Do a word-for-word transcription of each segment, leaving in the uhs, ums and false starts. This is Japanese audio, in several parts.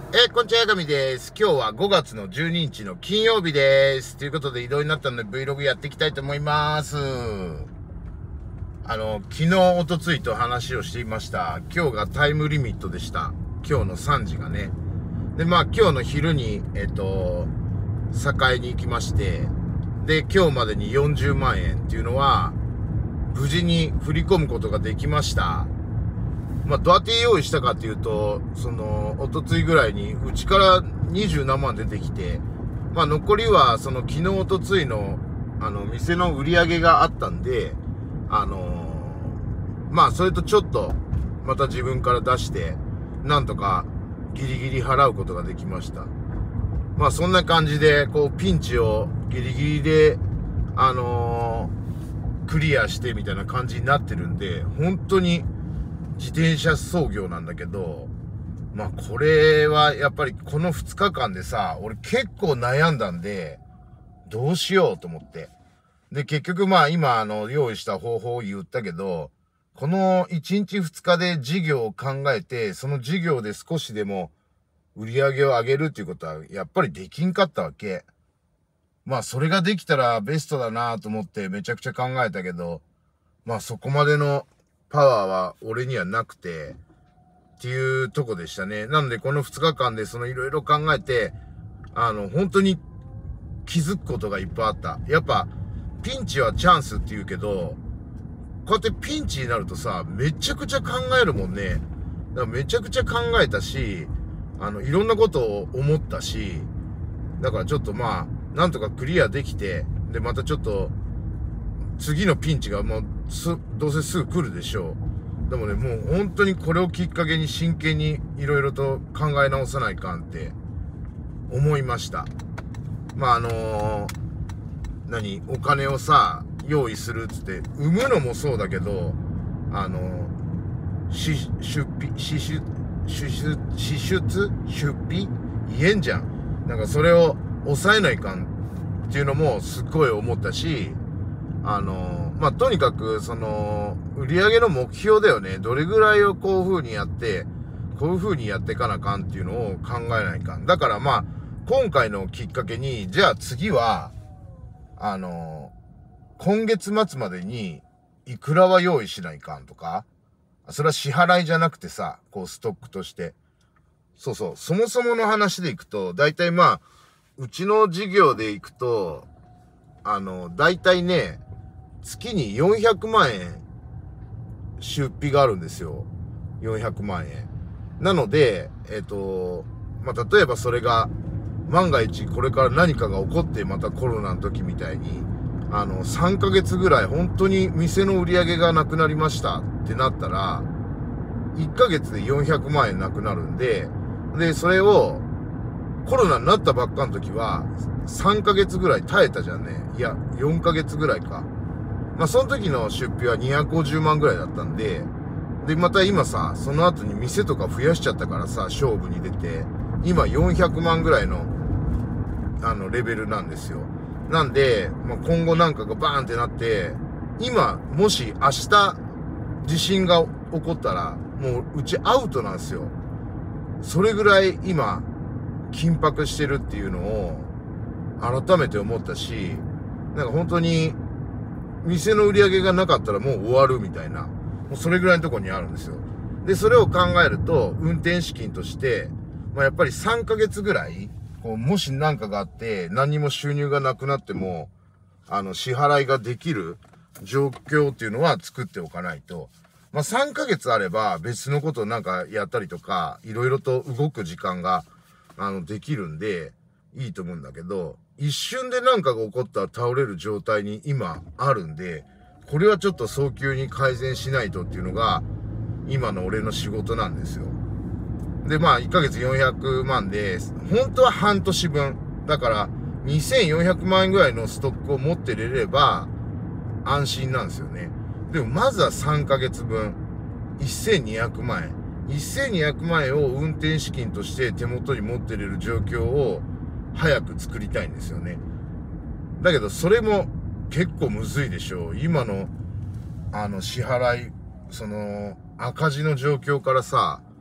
えー、こんにちは、やかみです。今日はごがつのじゅうににちの金曜日です。ということで移動になったので Vlog やっていきたいと思います。あの、昨日、おとついと話をしていました。今日がタイムリミットでした。今日のさんじがね。で、まあ今日の昼に、えっと、堺に行きまして、で、今日までによんじゅうまんえんっていうのは、無事に振り込むことができました。まあ、どうやって用意したかっていうと、その、おとついぐらいに、うちからにじゅうなんまん出てきて、まあ、残りは、その、昨日おとついの、あの、店の売り上げがあったんで、あのー、まあ、それとちょっと、また自分から出して、なんとか、ギリギリ払うことができました。まあ、そんな感じで、こう、ピンチをギリギリで、あのー、クリアしてみたいな感じになってるんで、本当に、自転車操業なんだけど、まあこれはやっぱりこのふつかかんでさ、俺結構悩んだんで、どうしようと思って。で、結局まあ今あの用意した方法を言ったけど、このいちにちふつかで事業を考えて、その事業で少しでも売り上げを上げるっていうことはやっぱりできんかったわけ。まあそれができたらベストだなと思ってめちゃくちゃ考えたけど、まあそこまでのパワーは俺にはなくて、っていうとこでしたね。なのでこのふつかかんでそのいろいろ考えて、あの、本当に気づくことがいっぱいあった。やっぱ、ピンチはチャンスって言うけど、こうやってピンチになるとさ、めちゃくちゃ考えるもんね。だからめちゃくちゃ考えたし、あの、いろんなことを思ったし、だからちょっとまあ、なんとかクリアできて、で、またちょっと、次のピンチがもうす、どうせすぐ来るでしょう。でもね、もう本当にこれをきっかけに真剣にいろいろと考え直さないかんって思いました。まああのー、何、お金をさ、用意するっつって、産むのもそうだけど、あのー、し、出費、支出、支出、支出出費言えんじゃん。なんかそれを抑えないかんっていうのもすっごい思ったし、あのー、まあ、とにかく、その、売り上げの目標だよね。どれぐらいをこういう風にやって、こういう風にやっていかなあかんっていうのを考えないかん。だからまあ、今回のきっかけに、じゃあ次は、あのー、今月末までに、いくらは用意しないかんとか、それは支払いじゃなくてさ、こうストックとして。そうそう、そもそもの話でいくと、だいたいまあ、うちの事業でいくと、あの、だいたいね、月によんひゃくまんえん出費があるんですよ。よんひゃくまんえん。なので、えっと、まあ、例えばそれが、万が一これから何かが起こってまたコロナの時みたいに、あの、さんかげつぐらい本当に店の売り上げがなくなりましたってなったら、いっかげつでよんひゃくまんえんなくなるんで、で、それを、コロナになったばっかの時は、さんかげつぐらい耐えたじゃんね。いや、よんかげつぐらいか。まあ、その時の出費はにひゃくごじゅうまんぐらいだったんで、で、また今さ、その後に店とか増やしちゃったからさ、勝負に出て、今よんひゃくまんぐらいの、あの、レベルなんですよ。なんで、まあ、今後なんかがバーンってなって、今、もし明日、地震が起こったら、もううちアウトなんですよ。それぐらい今、緊迫してるっていうのを、改めて思ったし、なんか本当に、店の売り上げがなかったらもう終わるみたいな、もうそれぐらいのところにあるんですよ。で、それを考えると、運転資金として、まあ、やっぱりさんかげつぐらい、こう、もし何かがあって、何にも収入がなくなっても、あの、支払いができる状況っていうのは作っておかないと、まあ、さんかげつあれば別のことをなんかやったりとか、いろいろと動く時間が、あの、できるんで、いいと思うんだけど、一瞬で何かが起こったら倒れる状態に今あるんで、これはちょっと早急に改善しないとっていうのが、今の俺の仕事なんですよ。で、まあ、いっかげつよんひゃくまんで、本当は半年分。だから、にせんよんひゃくまんえんぐらいのストックを持ってれれば、安心なんですよね。でも、まずはさんかげつぶん、せんにひゃくまんえん。せんにひゃくまんえんを運転資金として手元に持ってれる状況を早く作りたいんですよね。だけどそれも結構むずいでしょう。今のあの支払い、その赤字の状況からさ、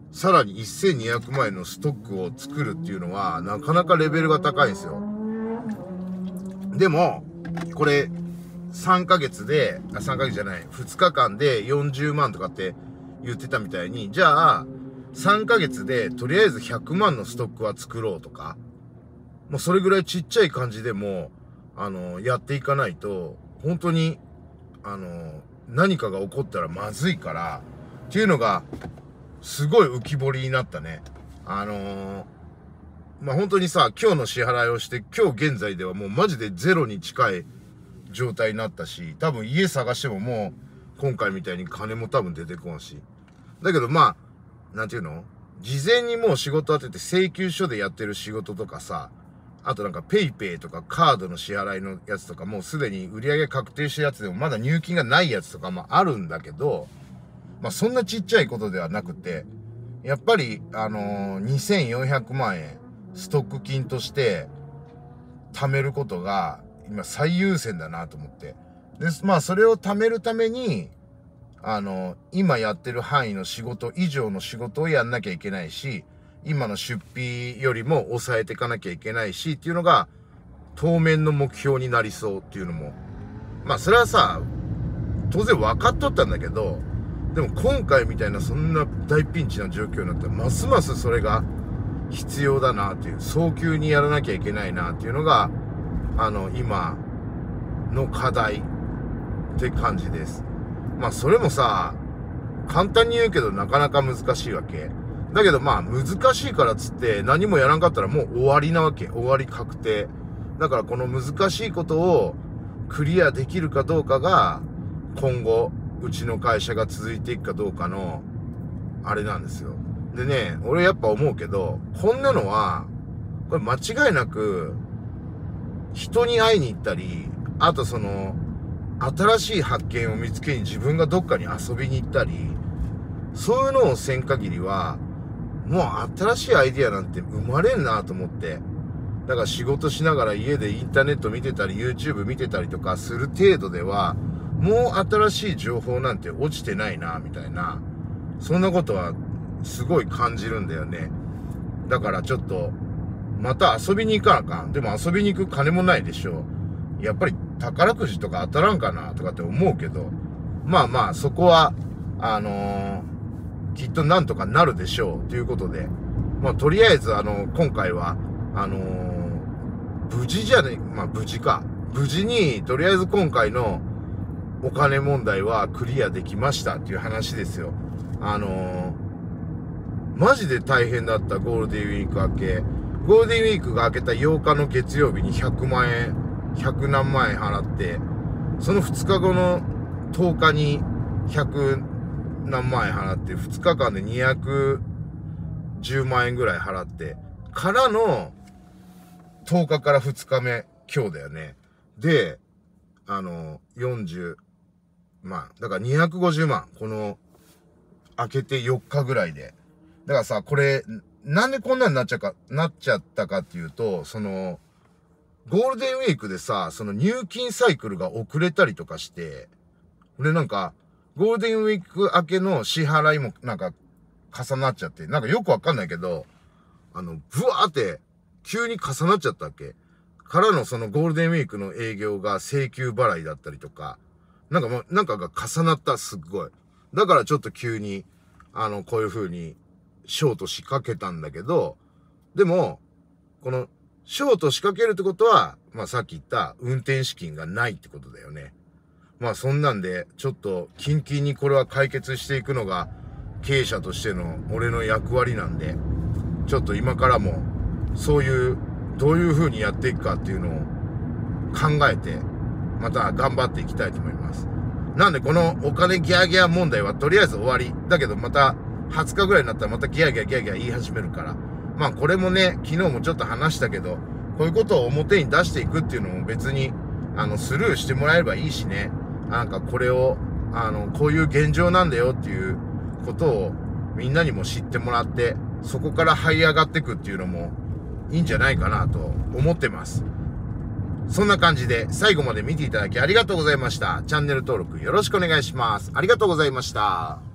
さらにせんにひゃくまんえんのストックを作るっていうのは、なかなかレベルが高いんですよ。でも、これ、さんかげつで、あ、さんかげつじゃない、ふつかかんでよんじゅうまんとかって言ってたみたいに、じゃあ、さんかげつでとりあえずひゃくまんのストックは作ろうとか、もうそれぐらいちっちゃい感じでも、あの、やっていかないと、本当に、あの、何かが起こったらまずいから、っていうのが、すごい浮き彫りになったね。あのー、まあ、本当にさ、今日の支払いをして、今日現在ではもうマジでゼロに近い状態になったし、多分家探してももう、今回みたいに金も多分出てこんし。だけどまあ、なんていうの？事前にもう仕事当てて請求書でやってる仕事とかさ、あとなんかペイペイとかカードの支払いのやつとかもうすでに売り上げ確定したやつでもまだ入金がないやつとかもあるんだけど、まあそんなちっちゃいことではなくて、やっぱりあのー、にせんよんひゃくまんえんストック金として貯めることが今最優先だなと思って。で、まあそれを貯めるために、あのー、今やってる範囲の仕事以上の仕事をやんなきゃいけないし、今の出費よりも抑えていかなきゃいけないしっていうのが当面の目標になりそうっていうのも、まあそれはさ、当然分かっとったんだけど、でも今回みたいなそんな大ピンチな状況になったらますますそれが必要だなっていう、早急にやらなきゃいけないなっていうのがあの今の課題って感じです。まあそれもさ、簡単に言うけどなかなか難しいわけだけど、まあ難しいからっつって何もやらんかったらもう終わりなわけ。終わり確定だから、この難しいことをクリアできるかどうかが今後うちの会社が続いていくかどうかのあれなんですよ。でね、俺やっぱ思うけど、こんなのはこれ間違いなく人に会いに行ったり、あとその新しい発見を見つけに自分がどっかに遊びに行ったり、そういうのをせん限りはもう新しいアイディアなんて生まれんなと思って。だから仕事しながら家でインターネット見てたり YouTube 見てたりとかする程度ではもう新しい情報なんて落ちてないなみたいな、そんなことはすごい感じるんだよね。だからちょっとまた遊びに行かなあかん。でも遊びに行く金もないでしょ。やっぱり宝くじとか当たらんかなとかって思うけど、まあまあそこはあのー、きっとなんとかなるでしょうということで、まあとりあえずあの今回はあのー、無事じゃね、まあ無事か。無事にとりあえず今回のお金問題はクリアできましたっていう話ですよ。あのー、マジで大変だったゴールデンウィーク明け。ゴールデンウィークが明けたようかの月曜日にひゃくまんえん、ひゃくなんまんえん払って、そのふつかごのとおかにひゃくなんまんえん払って、ふつかかんでにひゃくじゅうまんえんぐらい払って、からのとおかからふつかめ、今日だよね。で、あの、よんじゅうまん。だからにひゃくごじゅうまん。この、明けてよっかぐらいで。だからさ、これ、なんでこんなになっちゃか、なっちゃったかっていうと、その、ゴールデンウィークでさ、その入金サイクルが遅れたりとかして、で、なんか、ゴールデンウィーク明けの支払いもなんか重なっちゃって、なんかよくわかんないけど、あの、ブワーって急に重なっちゃったわけ。からのそのゴールデンウィークの営業が請求払いだったりとか、なんかもう、なんかが重なった、すっごい。だからちょっと急に、あの、こういう風に、ショート仕掛けたんだけど、でも、この、ショート仕掛けるってことは、まあさっき言った運転資金がないってことだよね。まあそんなんで、ちょっと、キンキンにこれは解決していくのが、経営者としての俺の役割なんで、ちょっと今からも、そういう、どういう風にやっていくかっていうのを考えて、また頑張っていきたいと思います。なんでこのお金ギャーギャー問題はとりあえず終わり。だけどまたはつかぐらいになったらまたギャーギャーギャーギャー言い始めるから。まあこれもね、昨日もちょっと話したけど、こういうことを表に出していくっていうのも別に、あの、スルーしてもらえればいいしね。なんかこれを、あの、こういう現状なんだよっていうことをみんなにも知ってもらって、そこから這い上がっていくっていうのもいいんじゃないかなと思ってます。そんな感じで最後まで見ていただきありがとうございました。チャンネル登録よろしくお願いします。ありがとうございました。